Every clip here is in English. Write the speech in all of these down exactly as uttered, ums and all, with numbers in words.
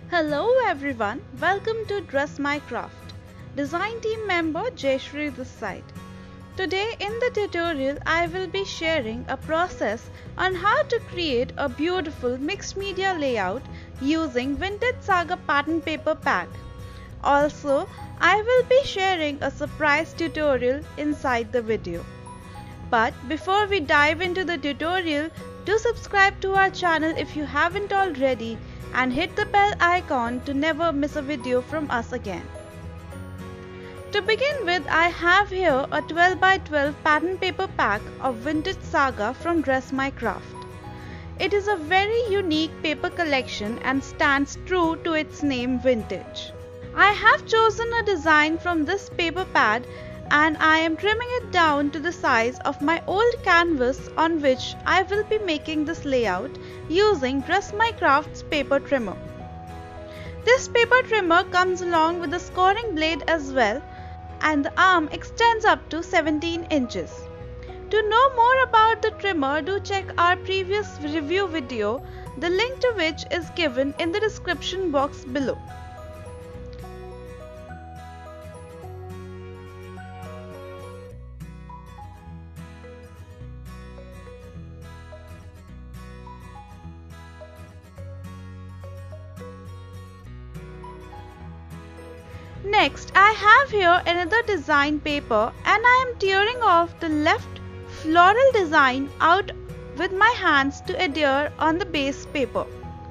Hello everyone, welcome to Dress My Craft. Design team member Jayashree this side. Today in the tutorial I will be sharing a process on how to create a beautiful mixed media layout using Vintage Saga pattern paper pack. Also, I will be sharing a surprise tutorial inside the video. But before we dive into the tutorial, do subscribe to our channel if you haven't already and hit the bell icon to never miss a video from us again. To begin with, I have here a twelve by twelve pattern paper pack of Vintage Saga from Dress My Craft. It is a very unique paper collection and stands true to its name Vintage. I have chosen a design from this paper pad and I am trimming it down to the size of my old canvas on which I will be making this layout using Dress My Craft's paper trimmer. This paper trimmer comes along with a scoring blade as well, and the arm extends up to seventeen inches. To know more about the trimmer, do check our previous review video, the link to which is given in the description box below. Next, I have here another design paper and I am tearing off the left floral design out with my hands to adhere on the base paper.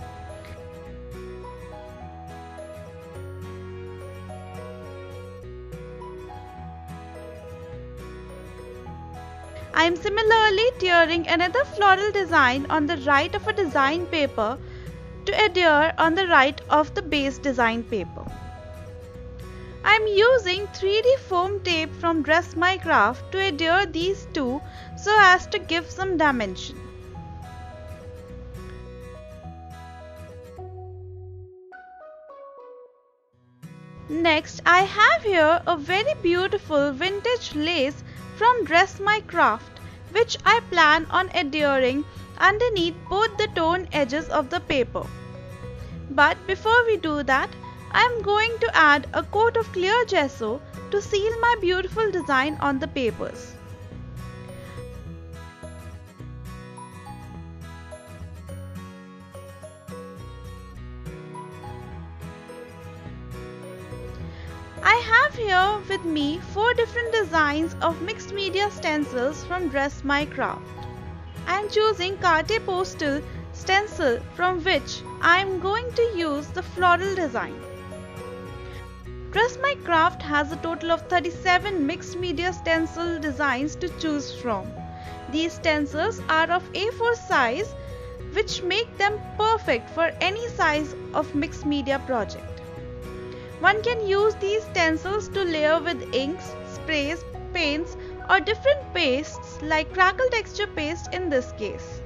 I am similarly tearing another floral design on the right of a design paper to adhere on the right of the base design paper. I am using three D foam tape from Dress My Craft to adhere these two so as to give some dimension. Next, I have here a very beautiful vintage lace from Dress My Craft which I plan on adhering underneath both the torn edges of the paper. But before we do that, I am going to add a coat of clear gesso to seal my beautiful design on the papers. I have here with me four different designs of mixed media stencils from Dress My Craft. I am choosing Carte Postal stencil from which I am going to use the floral design. Dress My Craft has a total of thirty-seven mixed media stencil designs to choose from. These stencils are of A four size, which make them perfect for any size of mixed media project. One can use these stencils to layer with inks, sprays, paints or different pastes like crackle texture paste in this case.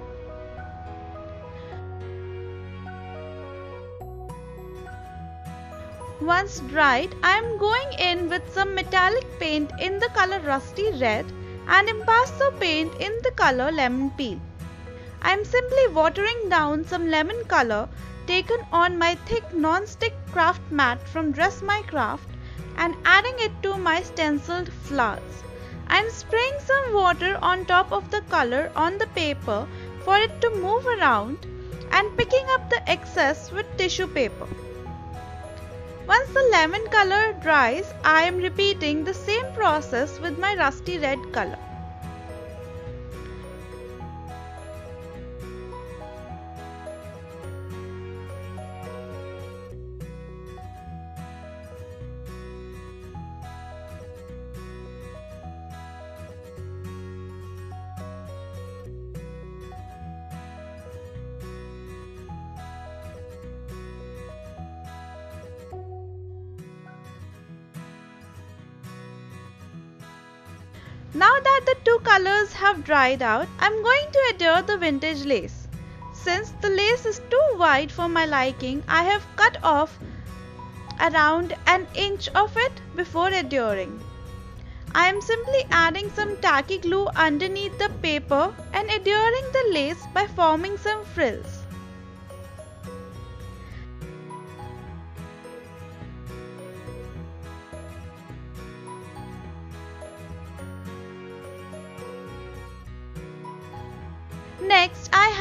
Once dried, I am going in with some metallic paint in the color Rusty Red and impasto paint in the color Lemon Peel. I am simply watering down some lemon color taken on my thick non-stick craft mat from Dress My Craft and adding it to my stenciled flowers. I am spraying some water on top of the color on the paper for it to move around and picking up the excess with tissue paper. Once the lemon color dries, I am repeating the same process with my rusty red color. Now that the two colors have dried out, I am going to adhere the vintage lace. Since the lace is too wide for my liking, I have cut off around an inch of it before adhering. I am simply adding some tacky glue underneath the paper and adhering the lace by forming some frills.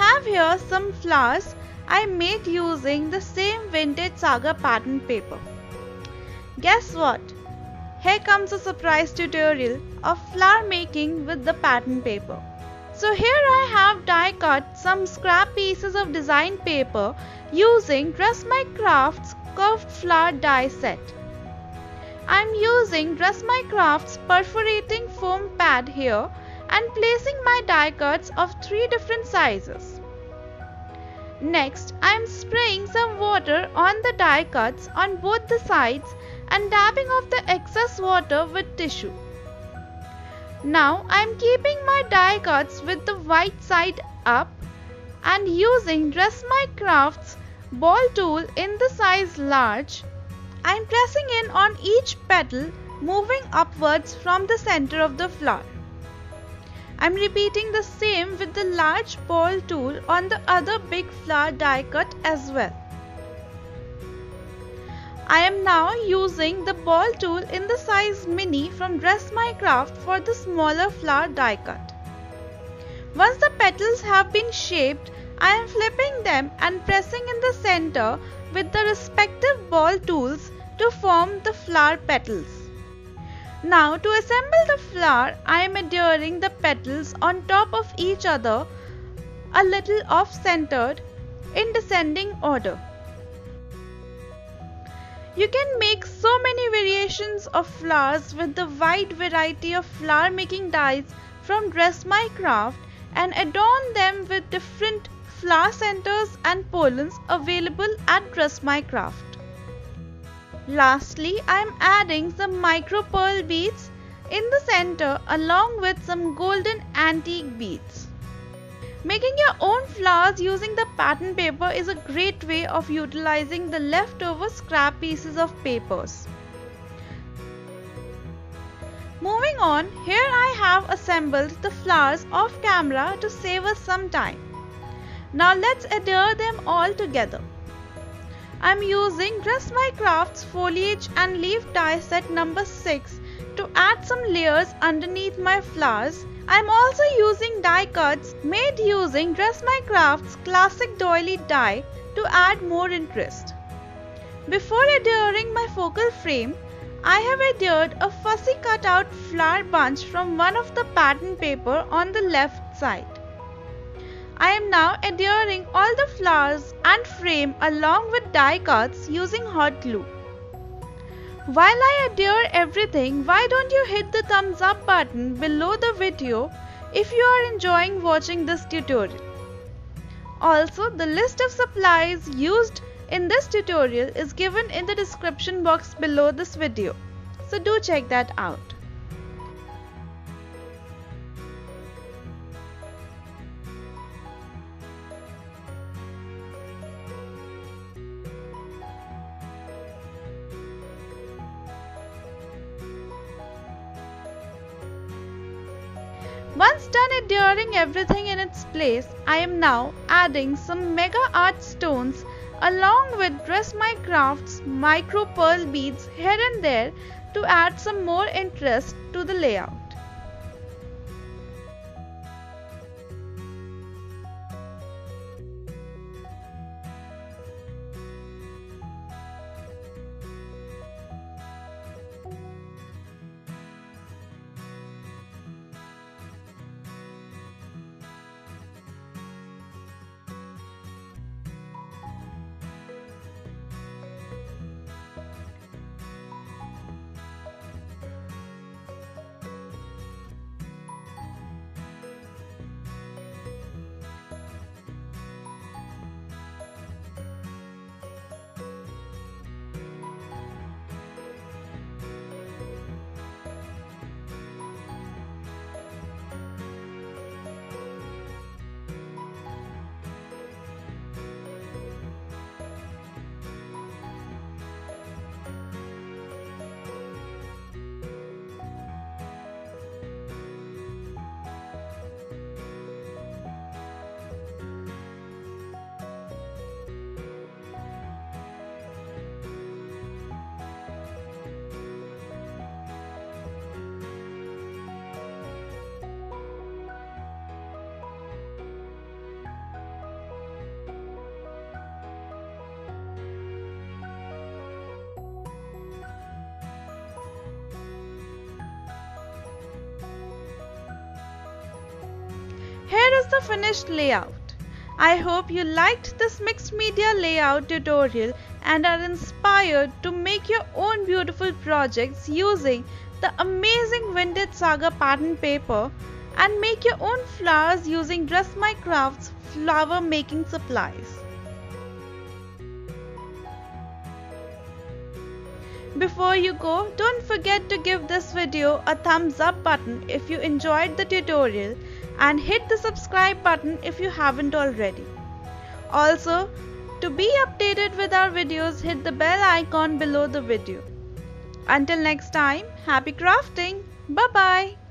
have here some flowers I made using the same vintage Saga pattern paper. Guess what? Here comes a surprise tutorial of flower making with the pattern paper. So here I have die cut some scrap pieces of design paper using Dress My Crafts curved flower die set. I am using Dress My Crafts perforating foam pad here and placing my die cuts of three different sizes. Next, I am spraying some water on the die cuts on both the sides and dabbing off the excess water with tissue. Now I am keeping my die cuts with the white side up and using Dress My Crafts ball tool in the size large. I am pressing in on each petal, moving upwards from the center of the flower. I am repeating the same with the large ball tool on the other big flower die cut as well. I am now using the ball tool in the size mini from Dress My Craft for the smaller flower die cut. Once the petals have been shaped, I am flipping them and pressing in the center with the respective ball tools to form the flower petals. Now to assemble the flower, I am adhering the petals on top of each other a little off-centered in descending order. You can make so many variations of flowers with the wide variety of flower making dies from Dress My Craft and adorn them with different flower centers and pollens available at Dress My Craft. Lastly, I am adding some micro pearl beads in the center along with some golden antique beads. Making your own flowers using the pattern paper is a great way of utilizing the leftover scrap pieces of papers. Moving on, here I have assembled the flowers off camera to save us some time. Now let's adhere them all together. I am using Dress My Crafts foliage and leaf die set number six to add some layers underneath my flowers. I am also using die cuts made using Dress My Crafts classic doily die to add more interest. Before adhering my focal frame, I have adhered a fussy cutout flower bunch from one of the pattern paper on the left side. I am now adhering all the flowers and frame along with die cuts using hot glue. While I adhere everything, why don't you hit the thumbs up button below the video if you are enjoying watching this tutorial. Also, the list of supplies used in this tutorial is given in the description box below this video, so do check that out. Once done adhering everything in its place, I am now adding some mega art stones along with Dress My Crafts micro pearl beads here and there to add some more interest to the layout. Here is the finished layout. I hope you liked this mixed media layout tutorial and are inspired to make your own beautiful projects using the amazing Vintage Saga pattern paper and make your own flowers using Dress My Craft's flower making supplies. Before you go, don't forget to give this video a thumbs up button if you enjoyed the tutorial and hit the subscribe button if you haven't already. Also, to be updated with our videos, hit the bell icon below the video. Until next time, happy crafting! Bye bye!